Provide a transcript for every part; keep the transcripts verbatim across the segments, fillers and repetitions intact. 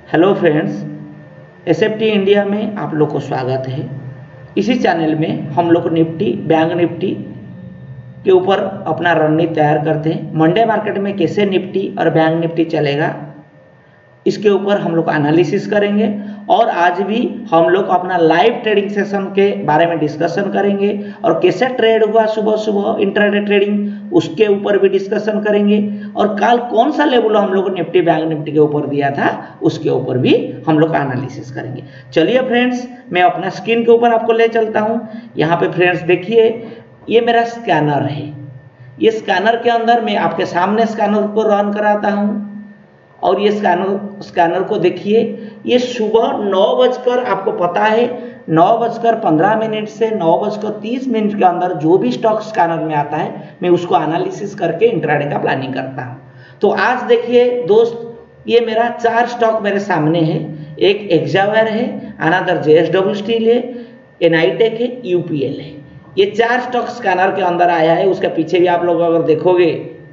Hello friends, SFT India में आप लोग को स्वागत है। इसी चैनल में हम लोग निफ्टी बैंक निफ्टी के ऊपर अपना रणनीति तैयार करते हैं। मंडे मार्केट में कैसे निफ्टी और बैंक निफ्टी चलेगा इसके ऊपर हम लोग एनालिसिस करेंगे और आज भी हम लोग अपना लाइव ट्रेडिंग सेशन के बारे में डिस्कशन करेंगे और कैसे ट्रेड हुआ सुबह सुबह इंट्राडे ट्रेडिंग उसके ऊपर भी डिस्कशन करेंगे और कल कौन सा लेवल हम लोग निफ्टी बैंक निफ्टी के ऊपर दिया था उसके ऊपर भी हम लोग एनालिसिस करेंगे। चलिए फ्रेंड्स, मैं अपना स्क्रीन के ऊपर आपको ले चलता हूं। यहाँ पे फ्रेंड्स देखिए, ये मेरा स्कैनर है। ये स्कैनर के अंदर मैं आपके सामने स्कैनर को रन कराता हूं और ये स्कैनर स्कैनर को देखिए, ये सुबह नौ बजकर आपको पता है नौ बजकर पंद्रह मिनट से नौ बजकर तीस मिनट के अंदर जो भी स्टॉक स्कैनर में आता है मैं उसको एनालिसिस करके इंट्राडे का प्लानिंग करता हूं। तो आज देखिए दोस्त, ये मेरा चार स्टॉक मेरे सामने है। एक एक्जावायर है, अनदर जेएसडब्ल्यू स्टील है, एनआईटेक है, यूपीएल है। ये चार स्टॉक स्कैनर के अंदर आया है। उसके पीछे भी आप लोग अगर देखोगे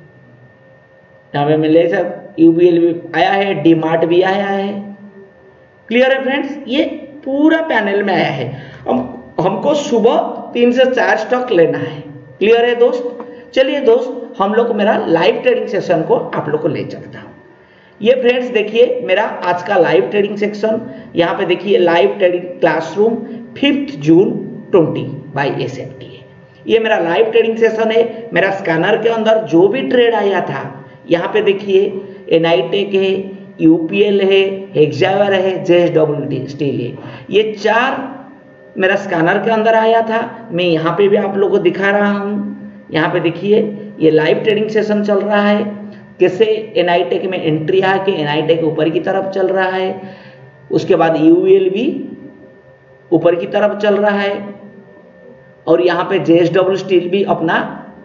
यहाँ पे मैं ले सकता, यूबीएल भी आया है, डीमार्ट भी आया है। क्लियर है फ्रेंड्स, ये पूरा पैनल में आया है। हम हमको सुबह तीन से चार स्टॉक लेना है। क्लियर है दोस्त। चलिए दोस्त, हम लोग मेरा लाइव ट्रेडिंग सेशन को आप लोग को ले चलता हूँ। ये फ्रेंड्स देखिए मेरा आज का लाइव ट्रेडिंग सेक्शन। यहाँ पे देखिए live trading classroom fifth June twenty by SFT है। ये मेरा लाइव ट्रेडिंग सेशन है। मेरा स्कैनर के अंदर जो भी ट्रेड आया था, यहाँ पे देखिए एनआईटेक है, यूपीएल है, एक्जावायर है, जेएसडब्ल्यू स्टील है। ये चार मेरा स्कैनर के अंदर आया था। मैं यहाँ पे भी आप लोगों को दिखा रहा हूँ। यहाँ पे देखिए ये लाइव ट्रेडिंग सेशन चल रहा है। कैसे एनआईटेक में एंट्री आके एनआईटेक ऊपर की तरफ चल रहा है, उसके बाद यूपीएल भी ऊपर की तरफ चल रहा है और यहाँ पे जेएसडब्ल्यू स्टील भी अपना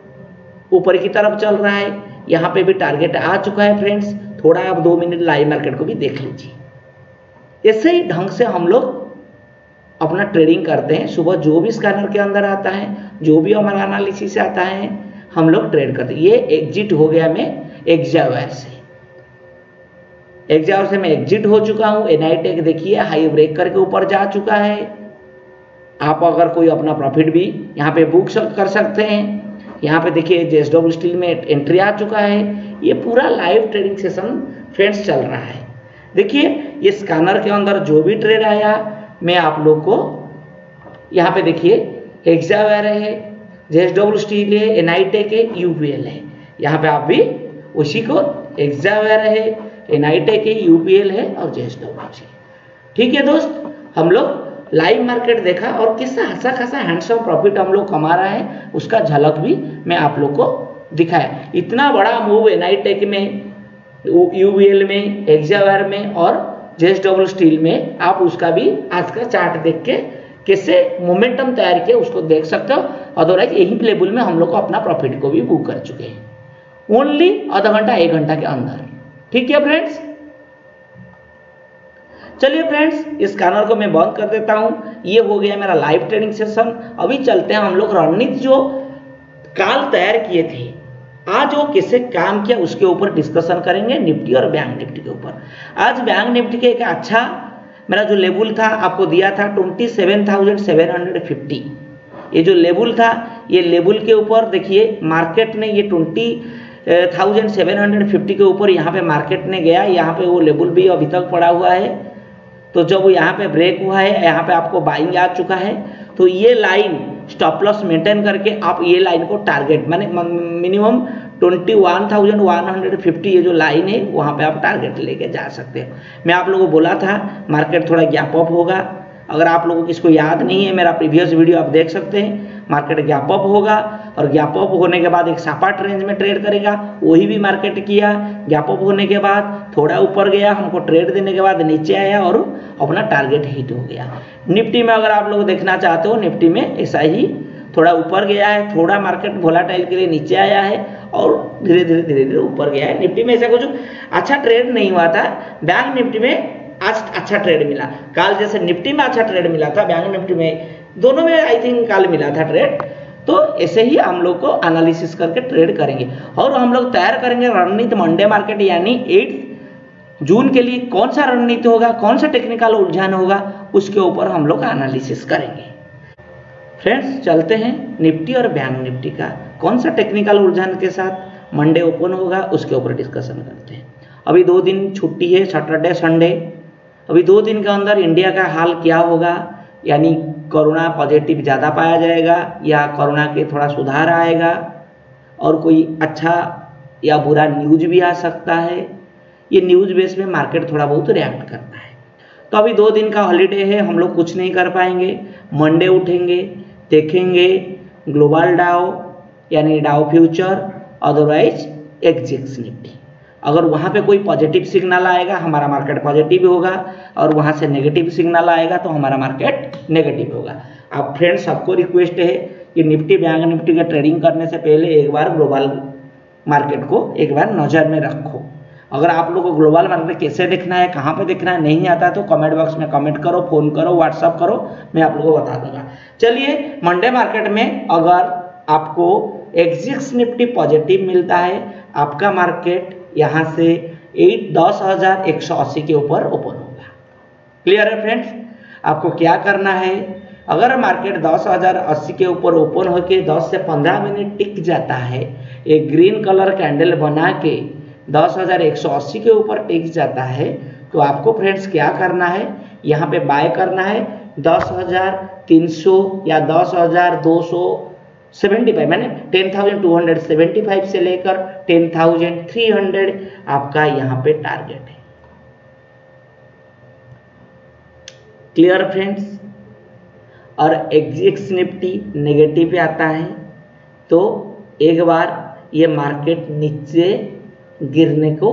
ऊपर की तरफ चल रहा है। यहाँ पे भी टारगेट आ चुका है फ्रेंड्स। थोड़ा आप दो मिनट लाइव मार्केट को भी देख लीजिए। ऐसे ही ढंग से हम लोग अपना ट्रेडिंग करते हैं। सुबह जो भी स्कैनर के अंदर आता है, जो भी हमारा एनालिसिस आता है, हम लोग ट्रेड करते हैं। ये एग्जिट हो गया मैं एक्जावायर से। एक्जावायर से मैं एग्जिट हो चुका हूँ। एनआईटेक देखिए हाई ब्रेक करके ऊपर जा चुका है। आप अगर कोई अपना प्रॉफिट भी यहाँ पे बुक कर सकते हैं। यहाँ पे देखिए जेएसडब्ल्यू स्टील में एंट्री आ चुका है। ये पूरा लाइव ट्रेडिंग सेशन फ्रेंड्स चल रहा है। देखिए ये स्कैनर के अंदर जो भी ट्रेड आया मैं आप लोग को यहाँ पे देखिए एक्जावायर है, जेएसडब्ल्यू स्टील है, एनआईटेक है, यूपीएल है। यहाँ पे आप भी उसी को एक्जावायर है, एनआईटेक है, यूपीएल है और जेएसडब्ल्यू स्टील। ठीक है दोस्त, हम लोग लाइव मार्केट देखा और किससे अच्छा खासा हैंडसम प्रॉफिट हम लोग कमा रहे हैं उसका झलक भी मैं आप लोग को दिखाया। इतना बड़ा मूव एनआईटेक में, यूबीएल में, एक्जावायर में और जेएसडब्ल्यू स्टील में, आप उसका भी आज का चार्ट देख के कैसे मोमेंटम तैयार किया उसको देख सकते हो। अदरवाइज यही लेवल में हम लोग को अपना प्रॉफिट को भी बुक कर चुके हैं ओनली आधा घंटा एक घंटा के अंदर। ठीक है फ्रेंड्स। चलिए फ्रेंड्स, इस स्कैनर को मैं बंद कर देता हूं। ये हो गया मेरा लाइव ट्रेडिंग सेशन। अभी चलते हैं हम लोग रणनीति जो काल तैयार किए थे, आज वो कैसे काम किया उसके ऊपर डिस्कशन करेंगे निफ्टी और बैंक निफ्टी के ऊपर। आज बैंक निफ्टी के एक अच्छा मेरा जो लेवल था आपको दिया था twenty seven thousand seven hundred fifty. ये जो लेवल था, ये लेवल के ऊपर देखिए मार्केट ने ये twenty thousand seven hundred fifty के ऊपर यहाँ पे मार्केट ने गया। यहाँ पे वो लेवल भी अभी तक पड़ा हुआ है। तो जब वो यहाँ पे ब्रेक हुआ है, यहाँ पे आपको बाइंग आ चुका है, तो ये लाइन स्टॉप लॉस मेंटेन करके आप ये लाइन को टारगेट माने minimum twenty one thousand one hundred fifty ये जो लाइन है वहाँ पे आप टारगेट लेके जा सकते हैं। मैं आप लोगों को बोला था मार्केट थोड़ा गैप अप होगा। अगर आप लोगों को इसको याद नहीं है, मेरा प्रीवियस वीडियो आप देख सकते हैं। मार्केट गैप अप होगा और गैप अप होने के बाद एक सपाट रेंज में ट्रेड करेगा। वही भी मार्केट किया। गैप अप होने के बाद थोड़ा ऊपर गया, हमको ट्रेड देने के बाद नीचे आया और अपना टारगेट हिट हो गया। निफ्टी में अगर आप लोग देखना चाहते हो, निफ्टी में ऐसा ही थोड़ा ऊपर गया है, थोड़ा मार्केट वोलेटाइल के लिए नीचे आया है और धीरे धीरे धीरे धीरे ऊपर गया है। निफ्टी में ऐसा कुछ अच्छा ट्रेड नहीं हुआ था। बैंक निफ्टी में आज अच्छा ट्रेड मिला। कल जैसे निफ्टी में अच्छा ट्रेड मिला था, बैंक निफ्टी में, दोनों में आई थिंक कल मिला था ट्रेड। तो ऐसे ही हम लोग को एनालिसिस करके ट्रेड करेंगे और हम लोग तैयार करेंगे रणनीति मंडे मार्केट यानी एट जून के लिए कौन सा रणनीति होगा, कौन सा टेक्निकल उलझन होगा, उसके ऊपर हम लोग एनालिसिस करेंगे। फ्रेंड्स चलते हैं निफ्टी और बैंक निफ्टी का कौन सा टेक्निकल उलझन के साथ मंडे ओपन होगा उसके ऊपर डिस्कशन करते हैं। अभी दो दिन छुट्टी है, सैटरडे संडे। अभी दो दिन के अंदर इंडिया का हाल क्या होगा, यानी कोरोना पॉजिटिव ज़्यादा पाया जाएगा या कोरोना के थोड़ा सुधार आएगा और कोई अच्छा या बुरा न्यूज भी आ सकता है। ये न्यूज बेस में मार्केट थोड़ा बहुत रिएक्ट करता है। तो अभी दो दिन का हॉलीडे है, हम लोग कुछ नहीं कर पाएंगे। मंडे उठेंगे, देखेंगे ग्लोबल डाउ यानी डाउ फ्यूचर, अदरवाइज एक्सजेक्स निफ्टी। अगर वहाँ पे कोई पॉजिटिव सिग्नल आएगा हमारा मार्केट पॉजिटिव होगा, और वहाँ से नेगेटिव सिग्नल आएगा तो हमारा मार्केट नेगेटिव होगा। अब फ्रेंड्स सबको रिक्वेस्ट है कि निफ्टी बैंक निफ्टी का ट्रेडिंग करने से पहले एक बार ग्लोबल मार्केट को एक बार नज़र में रखो। अगर आप लोगों को ग्लोबल मार्केट कैसे देखना है, कहाँ पे देखना है नहीं आता तो कमेंट बॉक्स में कमेंट करो, फोन करो, व्हाट्सअप करो, मैं आप लोगों को बता दूंगा। चलिए मंडे मार्केट में अगर आपको एक्सजेक्स निफ्टी पॉजिटिव मिलता है, आपका मार्केट यहाँ से एट दस हजार एक सौ अस्सी के ऊपर ओपन होगा। क्लियर है फ्रेंड्स? आपको क्या करना है, अगर मार्केट दस हजार अस्सी के ऊपर ओपन होके दस से पंद्रह मिनट टिक जाता है, एक ग्रीन कलर कैंडल बना के दस हजार एक सौ अस्सी के ऊपर टिक जाता है, तो आपको फ्रेंड्स क्या करना है, यहाँ पे बाय करना है दस हजार तीन सौ या दस हजार दो सौ सेवेंटी फाइव, मैंने ten thousand two hundred seventy five से लेकर टेन थाउजेंड थ्री हंड्रेड आपका यहाँ पे टारगेट है। Clear friends? और एक्सजेक्स निफ्टी नेगेटिव पे आता है तो एक बार ये मार्केट नीचे गिरने को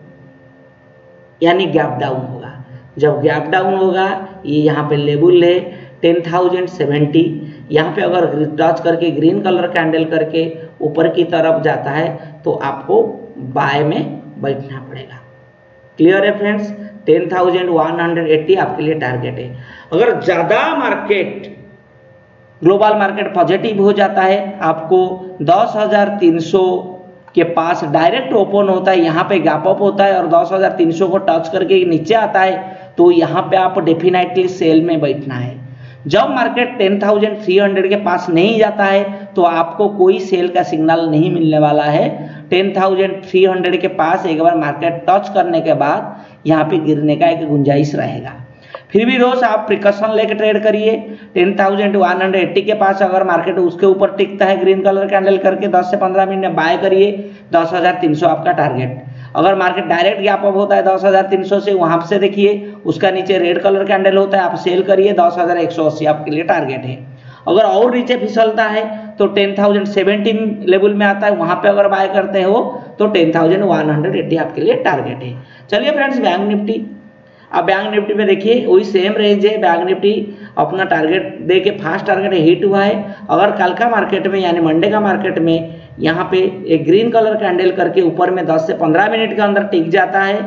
यानी गैप डाउन होगा। जब गैप डाउन होगा, ये यहाँ पे लेवल है टेन थाउजेंड सेवेंटी, यहाँ पे अगर टच करके ग्रीन कलर कैंडल करके ऊपर की तरफ जाता है तो आपको बाय में बैठना पड़ेगा। क्लियर है friends? Ten thousand one hundred eighty आपके लिए टारगेट है। अगर ज़्यादा मार्केट ग्लोबल मार्केट पॉजिटिव हो जाता है, आपको दस हजार तीन सौ के पास डायरेक्ट ओपन होता है, यहाँ पे गैप अप होता है और दस हजार तीन सौ को टच करके नीचे आता है, तो यहाँ पे आप डेफिनेटली सेल में बैठना है। जब market ten thousand three hundred के पास नहीं जाता है तो आपको कोई सेल का सिग्नल नहीं मिलने वाला है। टेन थाउजेंड थ्री हंड्रेड के पास एक बार मार्केट टच करने के बाद यहाँ पे गिरने का एक गुंजाइश रहेगा। फिर भी दोस्त आप प्रिकॉशन लेकर ट्रेड करिए। Ten thousand one hundred eighty के पास अगर मार्केट उसके ऊपर टिकता है ग्रीन कलर कैंडल करके दस से पंद्रह मिनट में बाय करिए, दस हजार तीन सौ आपका टारगेट। अगर मार्केट डायरेक्ट गैप अप होता है दस हजार तीन सौ से, वहां से देखिए उसका नीचे रेड कलर कैंडल होता है, आप सेल करिए, दस हजार एक सौ अस्सी आपके लिए टारगेट है। अगर और नीचे फिसलता है तो टेन थाउजेंड सेवेंटी लेवल में आता है, वहां पे अगर बाय करते हो तो ten thousand one hundred eighty आपके लिए टारगेट है। चलिए फ्रेंड्स बैंक निफ्टी, अब बैंक निफ्टी में देखिए वही सेम रेंज है। बैंक निफ्टी अपना टारगेट दे के फास्ट टारगेट हिट हुआ है। अगर कल का मार्केट में यानी मंडे का मार्केट में यहाँ पे एक ग्रीन कलर कैंडल करके ऊपर में दस से पंद्रह मिनट के अंदर टिक जाता है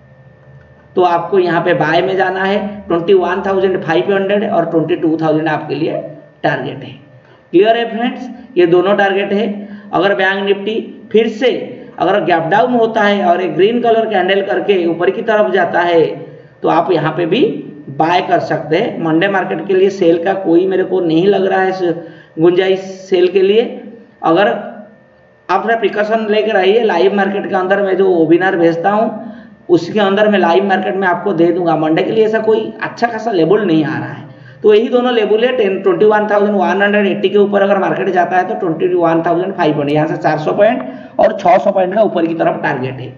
तो आपको यहाँ पे बाय में जाना है। Twenty one thousand five hundred और ट्वेंटी टू थाउजेंड आपके लिए टारगेट है। क्लियर है फ्रेंड्स? ये दोनों टारगेट है। अगर बैंक निफ्टी फिर से अगर गैप डाउन होता है और एक ग्रीन कलर कैंडल करके ऊपर की तरफ जाता है तो आप यहाँ पे भी बाय कर सकते हैं। मंडे मार्केट के लिए सेल का कोई मेरे को नहीं लग रहा है गुंजाइश सेल के लिए। अगर आप थोड़ा प्रिकॉशन लेकर आइए, लाइव मार्केट के अंदर मैं जो वेबिनार भेजता हूँ उसके अंदर मैं लाइव मार्केट में आपको दे दूंगा। मंडे के लिए ऐसा कोई अच्छा खासा लेवल नहीं आ रहा है, तो यही दोनों लेवल है। Ten twenty one thousand one hundred eighty के ऊपर अगर मार्केट जाता है तो twenty one thousand five hundred, यहाँ से चार सौ पॉइंट और छः सौ पॉइंट का ऊपर की तरफ टारगेट है।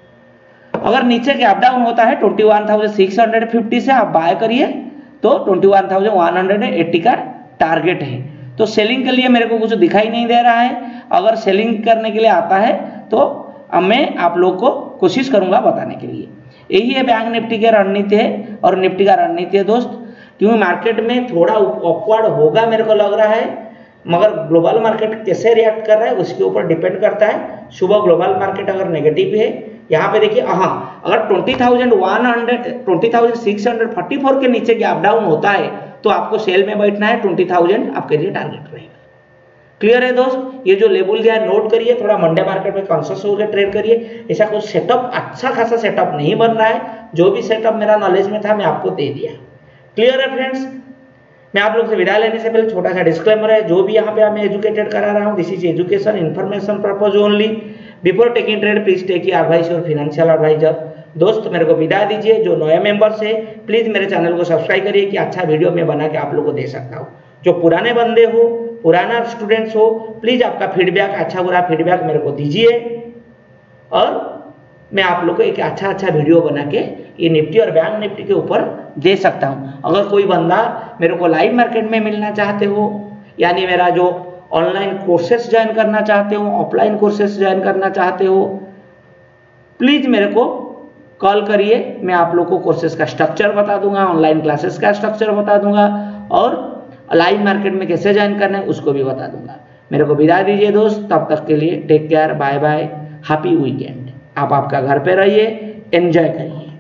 अगर नीचे गैप डाउन होता है twenty one thousand six hundred fifty से आप बाय करिए तो twenty one thousand one hundred eighty का टारगेट है। तो सेलिंग के लिए मेरे को कुछ दिखाई नहीं दे रहा है। अगर सेलिंग करने के लिए आता है तो अब मैं आप लोग को कोशिश करूंगा बताने के लिए। यही है बैंक निफ्टी की रणनीति है और निफ्टी का रणनीति है दोस्त। क्योंकि मार्केट में थोड़ा अपवर्ड होगा मेरे को लग रहा है, मगर ग्लोबल मार्केट कैसे रिएक्ट कर रहा है उसके ऊपर डिपेंड करता है। सुबह ग्लोबल मार्केट अगर नेगेटिव है, यहाँ पे देखिए, हाँ अगर twenty thousand one hundred twenty thousand six hundred forty four के नीचे गैप डाउन होता है तो आपको सेल में बैठना है। ट्वेंटी थाउजेंड आपके लिए टारगेट रहेगा। क्लियर है दोस्त, ये जो लेबल दिया है नोट करिए, थोड़ा मंडे मार्केट में कॉन्शियस होकर ट्रेड करिए। ऐसा कुछ सेटअप, अच्छा खासा सेटअप नहीं बन रहा है, जो भी सेटअप मेरा नॉलेज में था मैं आपको दे दिया। क्लियर है फ्रेंड्स, मैं आप लोग से विदा लेने से पहले छोटा सा डिस्क्लेमर है, जो भी यहाँ पे मैं एजुकेटेड करा रहा हूँ, this is education information purpose only, before taking trade please take your advice और फाइनेंशियल एडवाइजर। दोस्त मेरे को विदा दीजिए, जो नए मेंबर्स है प्लीज मेरे चैनल को सब्सक्राइब करिए कि अच्छा वीडियो मैं बना के आप लोग को दे सकता हूँ। जो पुराने बंदे हो, पुराना स्टूडेंट्स हो, प्लीज आपका फीडबैक, अच्छा बुरा फीडबैक मेरे को दीजिए और मैं आप लोग को एक अच्छा अच्छा वीडियो बना के ये निफ्टी और बैंक निफ्टी के ऊपर दे सकता हूं। अगर कोई बंदा मेरे को लाइव मार्केट में मिलना चाहते हो, यानी मेरा जो ऑनलाइन कोर्सेस ज्वाइन करना चाहते हो, ऑफलाइन कोर्सेस ज्वाइन करना चाहते हो, प्लीज मेरे को कॉल करिए। मैं आप लोग को कोर्सेस का स्ट्रक्चर बता दूंगा, ऑनलाइन क्लासेस का स्ट्रक्चर बता दूंगा और लाइव मार्केट में कैसे ज्वाइन करना है उसको भी बता दूंगा। मेरे को विदा दीजिए दोस्त, तब तक के लिए take care, bye bye, happy weekend. आप आपका घर पे रहिए, एंजॉय करिए।